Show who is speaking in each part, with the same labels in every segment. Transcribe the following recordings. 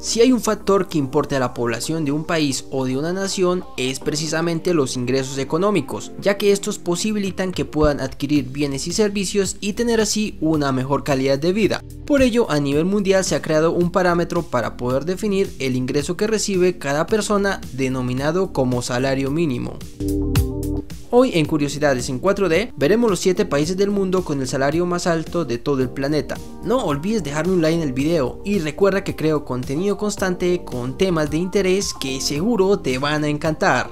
Speaker 1: Si hay un factor que importa a la población de un país o de una nación, es precisamente los ingresos económicos, ya que estos posibilitan que puedan adquirir bienes y servicios y tener así una mejor calidad de vida. Por ello, a nivel mundial se ha creado un parámetro para poder definir el ingreso que recibe cada persona, denominado como salario mínimo. Hoy en Curiosidades en 4D veremos los 7 países del mundo con el salario más alto de todo el planeta. No olvides dejarme un like en el video y recuerda que creo contenido constante con temas de interés que seguro te van a encantar.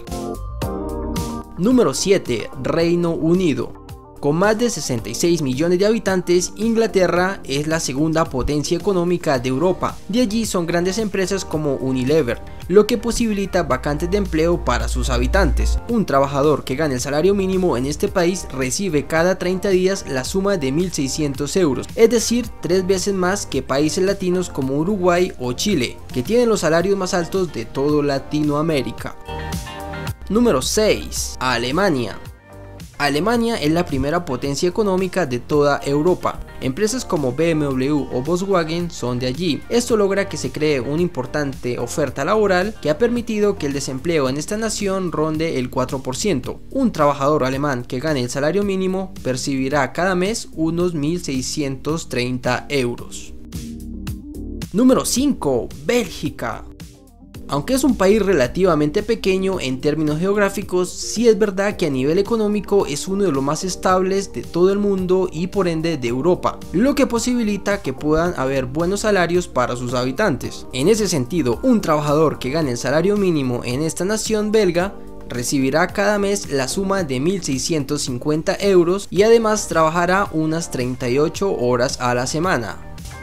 Speaker 1: Número 7. Reino Unido. Con más de 66 millones de habitantes, Inglaterra es la segunda potencia económica de Europa. De allí son grandes empresas como Unilever, lo que posibilita vacantes de empleo para sus habitantes. Un trabajador que gane el salario mínimo en este país recibe cada 30 días la suma de 1.600 euros, es decir, 3 veces más que países latinos como Uruguay o Chile, que tienen los salarios más altos de todo Latinoamérica. Número 6. Alemania. Alemania es la primera potencia económica de toda Europa. Empresas como BMW o Volkswagen son de allí. Esto logra que se cree una importante oferta laboral que ha permitido que el desempleo en esta nación ronde el 4%. Un trabajador alemán que gane el salario mínimo percibirá cada mes unos 1.630 euros. Número 5. Bélgica. Aunque es un país relativamente pequeño en términos geográficos, sí es verdad que a nivel económico es uno de los más estables de todo el mundo y por ende de Europa, lo que posibilita que puedan haber buenos salarios para sus habitantes. En ese sentido, un trabajador que gane el salario mínimo en esta nación belga recibirá cada mes la suma de 1.650 euros y además trabajará unas 38 horas a la semana.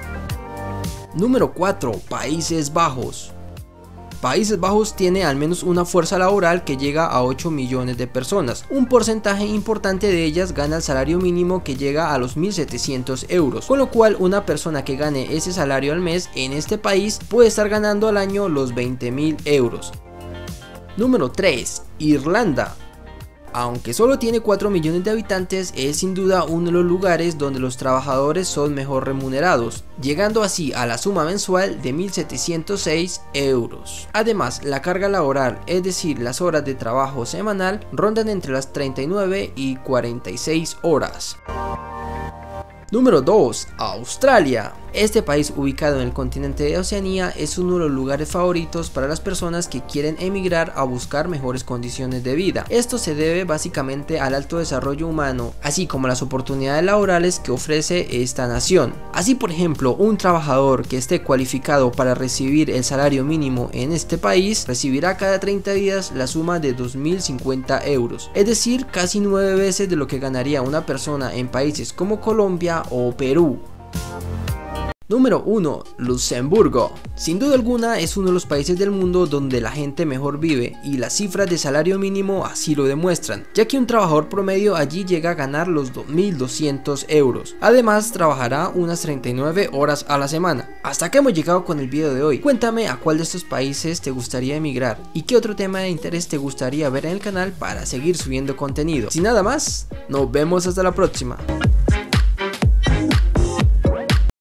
Speaker 1: Número 4. Países Bajos. Países Bajos tiene al menos una fuerza laboral que llega a 8 millones de personas. Un porcentaje importante de ellas gana el salario mínimo que llega a los 1.700 euros, con lo cual una persona que gane ese salario al mes en este país puede estar ganando al año los 20.000 euros. Número 3. Irlanda. Aunque solo tiene 4 millones de habitantes, es sin duda uno de los lugares donde los trabajadores son mejor remunerados, llegando así a la suma mensual de 1.706 euros. Además, la carga laboral, es decir, las horas de trabajo semanal, rondan entre las 39 y 46 horas. Número 2. Australia. Este país, ubicado en el continente de Oceanía, es uno de los lugares favoritos para las personas que quieren emigrar a buscar mejores condiciones de vida. Esto se debe básicamente al alto desarrollo humano, así como las oportunidades laborales que ofrece esta nación. Así, por ejemplo, un trabajador que esté cualificado para recibir el salario mínimo en este país recibirá cada 30 días la suma de 2.050 euros, es decir, casi 9 veces de lo que ganaría una persona en países como Colombia o Perú. Número 1. Luxemburgo. Sin duda alguna es uno de los países del mundo donde la gente mejor vive y las cifras de salario mínimo así lo demuestran, ya que un trabajador promedio allí llega a ganar los 2.200 euros. Además trabajará unas 39 horas a la semana. Hasta acá hemos llegado con el video de hoy. Cuéntame a cuál de estos países te gustaría emigrar y qué otro tema de interés te gustaría ver en el canal para seguir subiendo contenido. Sin nada más, nos vemos hasta la próxima.